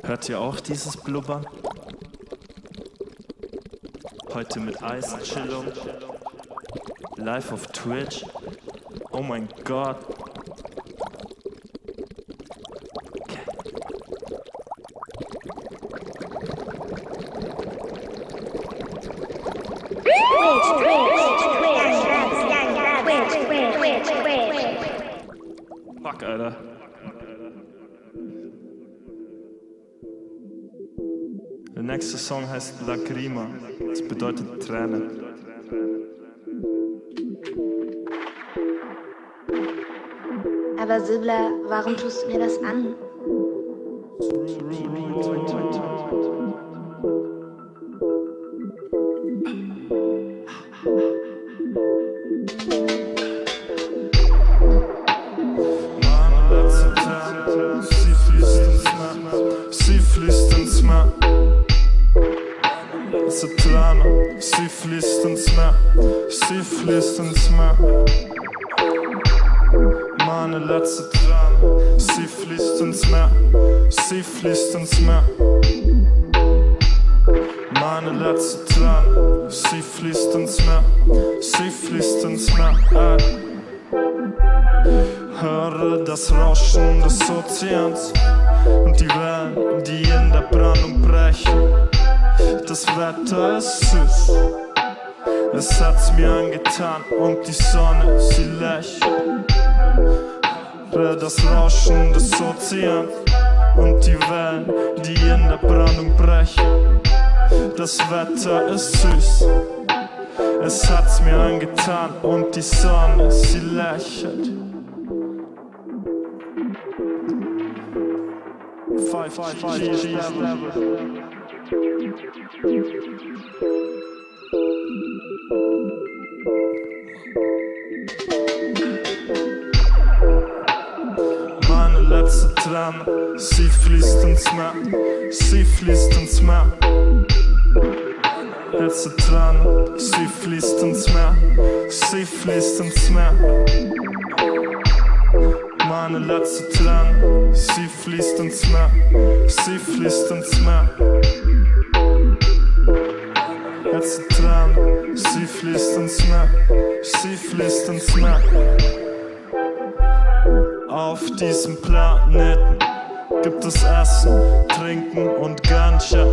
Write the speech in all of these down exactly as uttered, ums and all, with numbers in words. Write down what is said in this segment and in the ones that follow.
Hört ihr auch dieses Blubbern? Heute mit Eischillung, live auf Twitch. Oh mein Gott. Okay. Fuck, Alter. Der nächste Song heißt Lacrima. Das bedeutet Träne. Aber Sibla, warum tust du mir das an? Sie fließt ins Meer. Sie fließt ins Meer, sie fließt ins Meer. Meine letzte Träne, sie fließt ins Meer, sie fließt ins Meer. Meine letzte Träne, sie fließt ins Meer, sie fließt ins Meer. Ey. Höre das Rauschen des Ozeans und die Wellen, die in der Brandung brechen. Das Wetter ist süß, es hat's mir angetan und die Sonne, sie lächelt. Höre das Rauschen des Ozeans und die Wellen, die in der Brandung brechen. Das Wetter ist süß, es hat's mir angetan und die Sonne, sie lächelt. Five, five, five, level. Meine letzte Träne, sie fließt ins Meer, sie fließt ins Meer. Letzte Träne, sie fließt ins Meer, sie fließt ins Meer. Meine letzte Träne, sie fließt ins Meer, sie fließt ins Meer. Letzte Träne, sie fließt ins Meer, sie fließt ins Meer. Auf diesem Planeten gibt es Essen, Trinken und Ganja.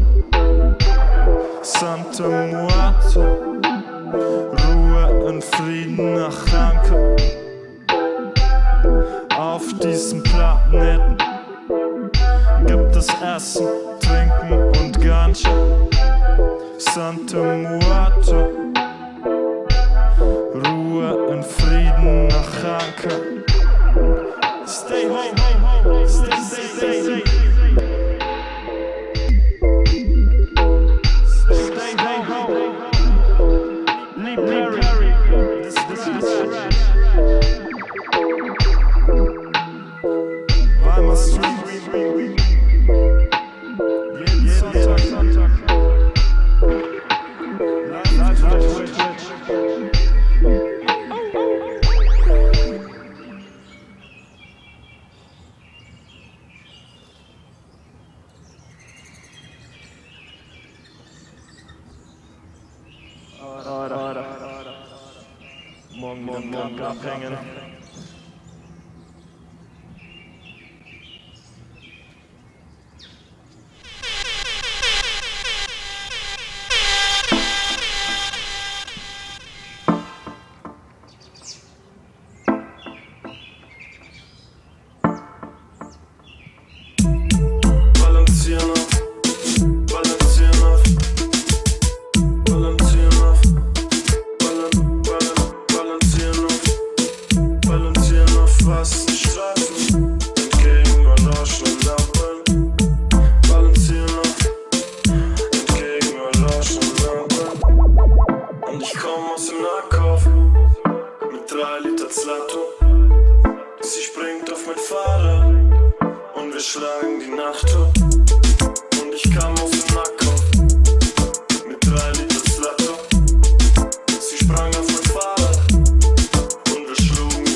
Santa Muerte, Ruhe und Frieden nach Jacke. Auf diesem Planeten gibt es Essen, Trinken und Ganja. Santa Muerte, Ruhe und Frieden nach Jacke. Stay home, stay, stay, stay, stay. Stay home, leave Perry, this is trash. WEimarStream, jeden Sonntag. Live auf Twitch. Morgen, morgen, morgen abhängen.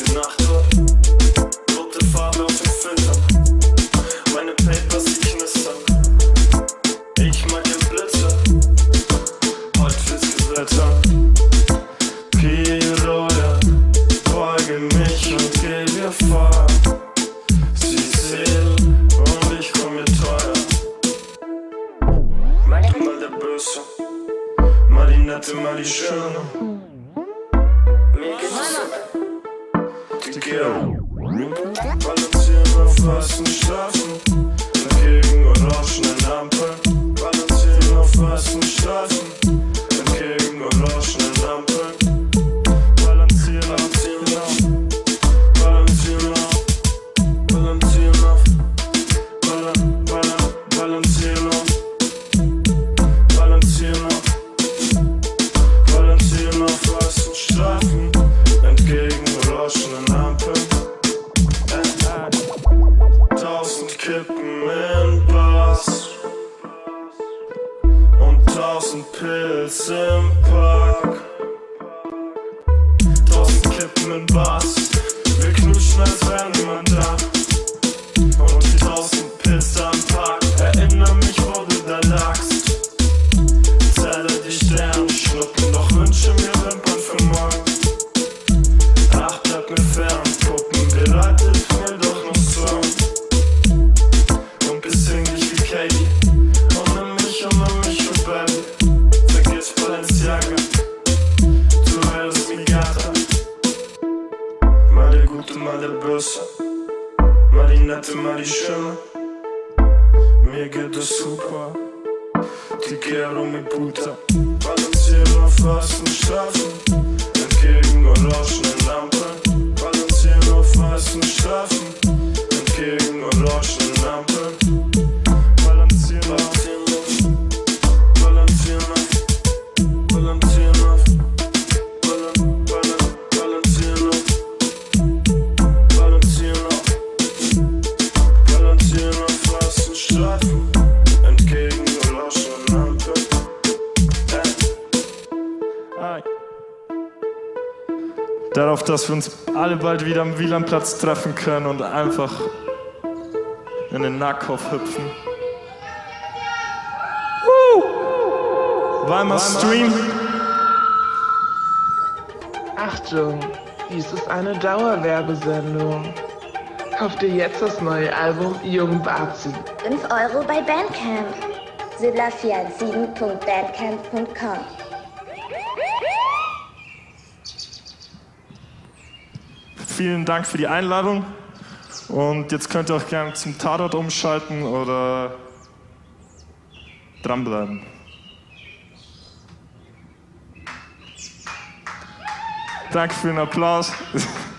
Meine Papers, sie knistern. mir Feuer. Sie ist edel und ich komm mir teuer. Mal der Böse, mal die Nette, mal die Schöne. Mir geht's die Gero. Balancieren auf weißen Streifen, entgegen orangenen Ampeln. Balancieren auf weißen Streifen, entgegen orangenen Ampeln. Balancieren, balancieren auf, balancieren auf, balancieren auf, balan, balan, balancieren auf, balancieren auf, balancieren auf weißen Streifen, entgegen orangenen Ampeln. Tausend Kippen in Bass und tausend Pilz im Park. Tausend Kippen in Bass, wir knutschen, als wäre niemand da. Und die tausend Pilz da im Park erinnern mich, wo du da lagst. Zähle die Sterne, schnuppen, doch wünsche mir Wimpern für morgen. Ach, bleib mir fern, Puppen, bereitet mir doch noch Sorgen. Und bisschen nicht wie Katie, und nimm mich, und nimm mich, oh Baby. Vergiss Balenciaga, du hörst mich Gata. Mal der Gute, mal der Böse, mal die Nette, mal die Schöne. Mir geht es super, die Gero mit Puta. Balancieren auf weißen Streifen, entgegen orangenen Ampeln. Balancieren auf weißen Streifen, entgegen orangenen Ampeln. Balancieren auf, balancieren auf, balancieren auf, balan, balan, balancieren auf, balancieren auf, balancieren auf weißen Streifen, entgegen orangenen Ampeln. Hey. Darauf, dass wir uns alle bald wieder am Wielandplatz treffen können und einfach in den Nackkopf hüpfen. Woo! WEimarStream. Achtung, dies ist eine Dauerwerbesendung. Kauft ihr jetzt das neue Album Jung Bazi. fünf Euro bei Bandcamp. sibla vier eins sieben punkt bandcamp punkt com. Vielen Dank für die Einladung. Und jetzt könnt ihr auch gerne zum Tatort umschalten oder dranbleiben. Danke für den Applaus.